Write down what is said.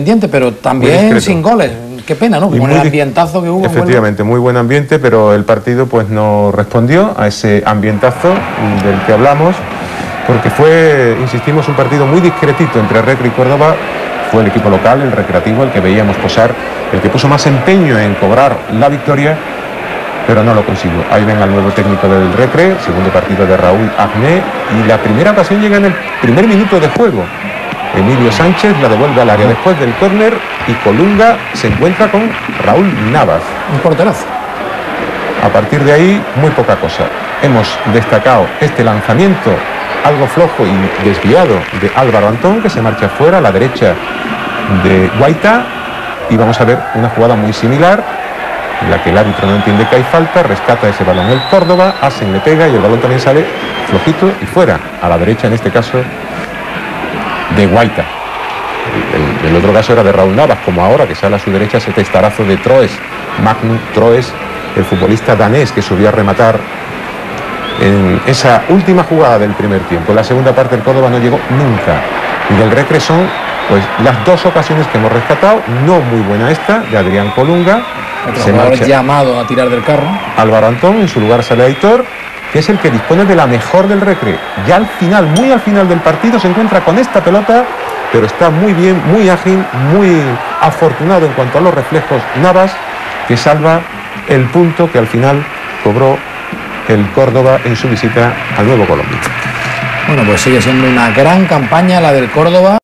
pero también sin goles. Qué pena, ¿no? Con el ambientazo que hubo. Efectivamente, muy buen ambiente, pero el partido pues no respondió a ese ambientazo del que hablamos, porque fue, insistimos, un partido muy discretito entre Recre y Córdoba. Fue el equipo local, el Recreativo, el que veíamos posar, el que puso más empeño en cobrar la victoria, pero no lo consiguió. Ahí ven al nuevo técnico del Recre, segundo partido de Raúl Agné, y la primera ocasión llega en el primer minuto de juego. Emilio Sánchez la devuelve al área después del córner y Colunga se encuentra con Raúl Navas. Un porterazo. A partir de ahí, muy poca cosa. Hemos destacado este lanzamiento algo flojo y desviado de Álvaro Antón, que se marcha fuera a la derecha de Guaita, y vamos a ver una jugada muy similar en la que el árbitro no entiende que hay falta, rescata ese balón el Córdoba, Asen le pega y el balón también sale flojito y fuera, a la derecha en este caso de Guaita. El otro caso era de Raúl Navas, como ahora, que sale a su derecha ese testarazo de Troes, Magnus Troes, el futbolista danés que subió a rematar en esa última jugada del primer tiempo. En la segunda parte el Córdoba no llegó nunca, y del Recre son pues las dos ocasiones que hemos rescatado, no muy buena esta de Adrián Colunga, se marcha llamado a tirar del carro Álvaro Antón, en su lugar sale Aitor, que es el que dispone de la mejor del Recre. Ya al final, muy al final del partido, se encuentra con esta pelota, pero está muy bien, muy ágil, muy afortunado en cuanto a los reflejos Navas, que salva el punto que al final cobró el Córdoba en su visita al Nuevo Colombia. Bueno, pues sigue siendo una gran campaña la del Córdoba.